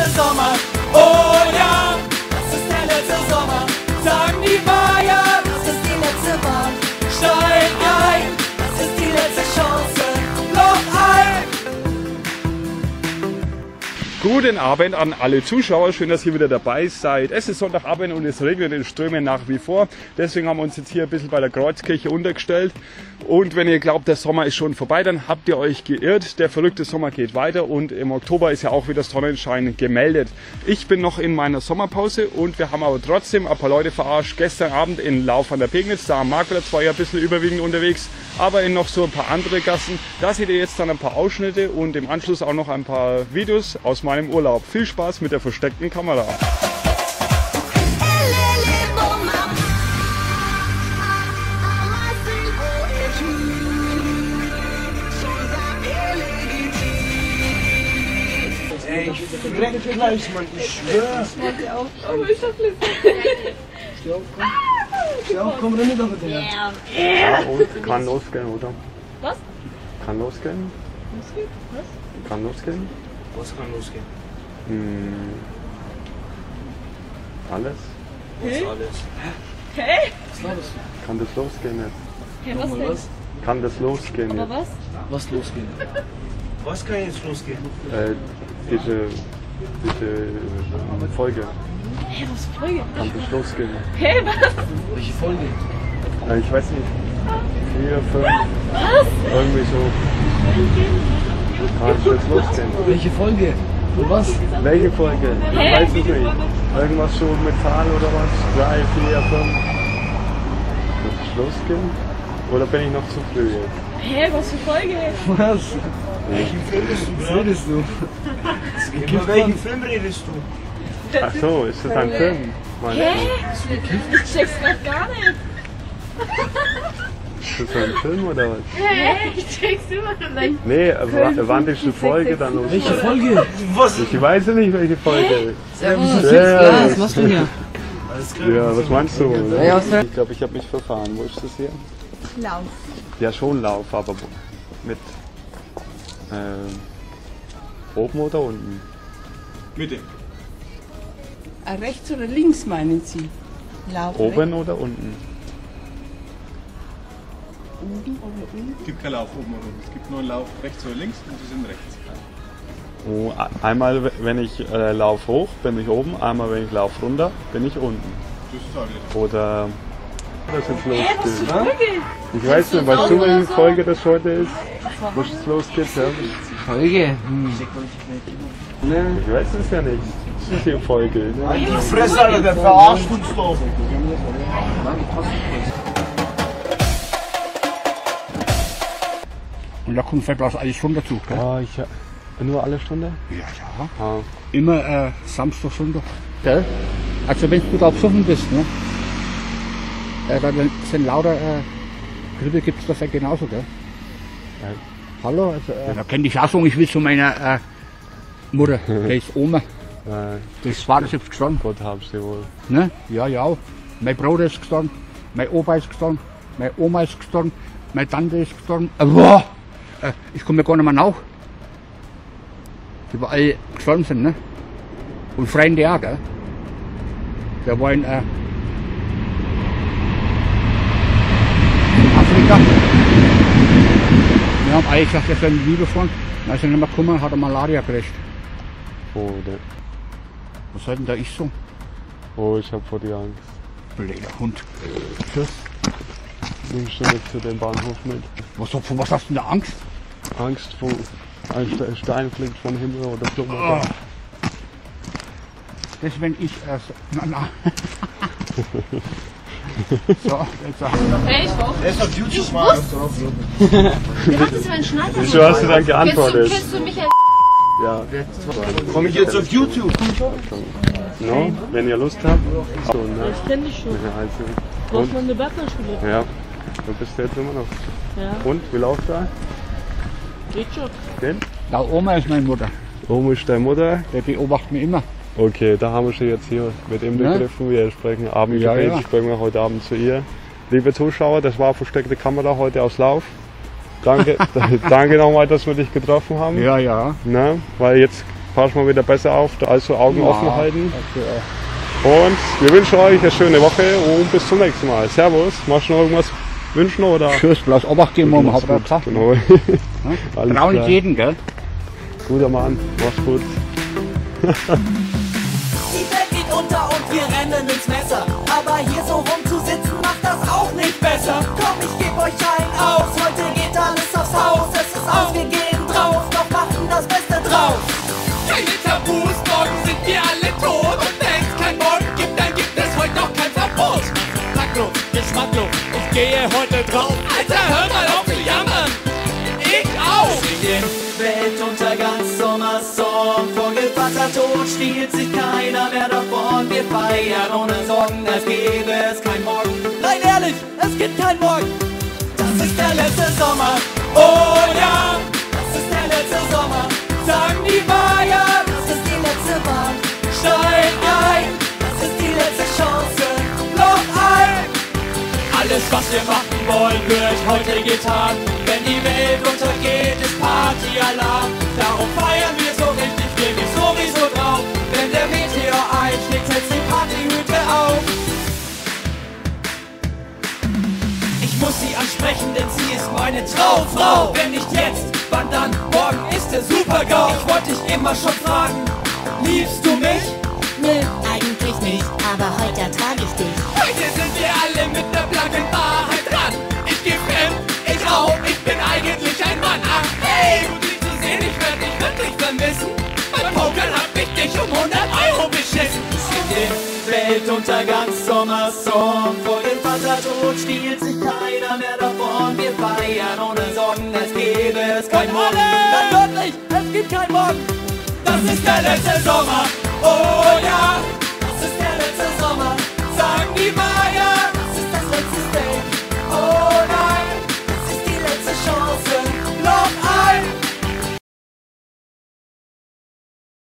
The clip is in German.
letzte Sommer. Oh ja, das ist der letzte Sommer. Sagen die Bayern, das ist die letzte Wahl. Steig ein, das ist die letzte Chance. Noch ein! Guten Abend an alle Zuschauer, schön, dass ihr wieder dabei seid. Es ist Sonntagabend und es regnet in Strömen nach wie vor. Deswegen haben wir uns jetzt hier ein bisschen bei der Kreuzkirche untergestellt. Und wenn ihr glaubt, der Sommer ist schon vorbei, dann habt ihr euch geirrt. Der verrückte Sommer geht weiter und im Oktober ist ja auch wieder Sonnenschein gemeldet. Ich bin noch in meiner Sommerpause und wir haben aber trotzdem ein paar Leute verarscht. Gestern Abend in Lauf an der Pegnitz, da am Marktplatz war ja ein bisschen überwiegend unterwegs, aber in noch so ein paar andere Gassen. Da seht ihr jetzt dann ein paar Ausschnitte und im Anschluss auch noch ein paar Videos aus meinem Urlaub. Viel Spaß mit der versteckten Kamera. Ey, ich verreck gleich, Mann, ich schwör. Aber ich hab Steh auf, komm rein, doch bitte. Ja, und kann losgehen, oder? Was? Kann losgehen? Losgehen? Was? Kann losgehen? Was kann losgehen? Alles? Was alles? Hä? Was war das? Kann das losgehen jetzt? Hä, was denn? Was? Kann das losgehen Aber jetzt? was? Was losgehen? Was kann jetzt losgehen? Diese Folge. Hä, was für Folge? Kann das losgehen? Hä, was? Welche Folge? Ich weiß nicht. 4, 5. Was? Irgendwie so. Kann es jetzt losgehen? Welche Folge? Und was? Welche Folge? Ich Hä? weiß es nicht. Irgendwas so mit Zahl oder was? 3, 4, 5. Wird es losgehen? Oder bin ich noch zu früh jetzt? Hä, was für Folge? Was? Welchen Film redest du? Über welchen Film redest du? Ach so, ist das ein Film? Meinst Hä? du? Ich check's grad gar nicht. Ist das ein Film oder was? Hä? Ich check's immer noch nicht. Nee, wann ist die Folge dann los? Welche Folge? Was? Ich weiß ja nicht, welche Folge. Ja, was machst du hier? Alles klar. Ja, was meinst du? Ja, was denn? Ich glaube, ich habe mich verfahren. Wo ist das hier? Lauf. Ja, schon Lauf, aber mit oben oder unten? Bitte. Rechts oder links meinen Sie? Lauf Oben oder unten? oben oder unten? Es gibt keinen Lauf oben und unten. Es gibt nur einen Lauf rechts oder links und sie sind rechts. Oh, einmal, wenn ich lauf hoch, bin ich oben. Einmal, wenn ich lauf runter, bin ich unten. Das ist auch nicht. Oder das jetzt Hä, was für losgeht. Folge? Ich weiß nicht, weißt du, welche Folge das heute ist? Wo es losgeht? Ja? Folge? Ich weiß es ja nicht. Das ist die Folge. Ne? Die Fresse, Alter, der verarscht uns doch. Und da kommt vielleicht auch alles schon dazu. Gell? Oh, nur alle Stunde? Ja, ja. Ah. Immer Samstag, Sonntag. Gell? Also wenn du da besoffen bist, ne? Dann sind lauter Grippe gibt es das ja genauso, gell? Ja. Hallo? Also, da könnte ich auch sagen, ich will zu meiner Mutter, der ist Oma. Das war das jetzt gestanden. Gott hab sie wohl. Ne? Ja, ja. Mein Bruder ist gestorben, mein Opa ist gestorben, meine Oma ist gestorben, meine Tante ist gestorben. Ich komme mir gar nicht mehr nach. Die wir alle gestorben sind, ne? Und Freunde auch, gell? Der war in Afrika. Wir haben alle gesagt, wir sollen Liebe fahren. Dann ist er nicht mehr gekommen, hat er Malaria gekriegt. Oh, Was soll denn da ich so? oh, ich hab vor dir Angst. Blöder Hund. Tschüss. Nimmst du mit zu dem Bahnhof mit? Von was hast du denn da Angst? Angst vor ein Stein fliegt vom Himmel oder so. Oh. Das wenn ich na. So, jetzt Hey, ich war Er ist auf YouTube mal drauf. Wer macht das für einen Schneider? Wieso hast du dann geantwortet? Kennst du mich als Ja. Komm ich jetzt auf YouTube? No, wenn ihr Lust habt. So, ne? Ich kenn dich schon. Ja, also. Du hast Und? mal eine Bäckerschule. Ja. Du bist jetzt immer noch. Ja. Und, wie läuft da? Geht schon. Denn? da Oma ist meine Mutter. Oben ist deine Mutter. Der beobachtet mich immer. Okay, da haben wir sie jetzt hier mit dem Ja. Begriffen. Wir sprechen Abendgebet, Ja, ja. sprechen wir heute Abend zu ihr. Liebe Zuschauer, das war versteckte Kamera heute aus Lauf. Danke, danke nochmal, dass wir dich getroffen haben. Ja, ja. Ne? Weil jetzt Pass mal wieder besser auf, also Augen Ja, offen halten. okay. Und wir wünschen euch eine schöne Woche und bis zum nächsten Mal. Servus. Machst du noch irgendwas wünschen oder? Tschüss, bloß Obacht geben wir um Hauptsache. Genau. Alles Trauen klar. jeden, gell? Guter Mann. Mach's gut. Die Welt geht unter und wir rennen ins Messer. Aber hier so rumzusitzen macht das auch nicht besser. Komm, ich geb euch einen aus. Heute geht alles aufs Haus. Es ist aus, wir gehen drauf. Doch machen das Beste draus. Keine Tabus, morgen sind wir alle tot. Und wenn es kein Morgen gibt, dann gibt es heute noch kein Verbot. Sacklos, geschmacklos, ich gehe heute drauf. Alter, hör mal auf zu jammern. Ich auch. Den Weltuntergangs-Sommersong. Vor Gevatter Tod stiehlt sich keiner mehr davon. Wir feiern ohne Sorgen, als gäbe es kein Morgen. Nein, ehrlich, es gibt kein Morgen. Das ist der letzte Sommer. Oh ja, das ist der letzte Sommer. Sagen die Bayern, das ist die letzte Wahl. Steig ein, das ist die letzte Chance. Noch ein. Alles, was wir machen wollen, wird heute getan. Wenn die Welt untergeht, ist Partyalarm. Darum feiern wir so richtig, gehen wir sowieso drauf. Wenn der Meteor einschlägt, setzt die Partyhüte auf. Ich muss sie ansprechen, denn sie ist meine Traumfrau. Wenn nicht jetzt, wann dann? Morgen ist der Super-GAU. Ich wollte dich immer schon fragen, liebst du mich? Nö, eigentlich nicht, aber heute ertrage ich dich. Heute sind wir alle mit der blanken Wahrheit dran. Ich geh fremd, ich rauch, ich bin eigentlich ein Mann. Ach hey, gut dich zu sehen, ich werd dich wirklich vermissen. Beim Pokern hab ich dich um 100 € beschissen. Den Weltuntergangs-Sommersong. Vor dem Vatertod stiehlt sich keiner mehr davon. Wir feiern ohne Sorgen, es gäbe es kein Morgen. Dann wirklich, es gibt kein Morgen. Das ist der letzte Sommer.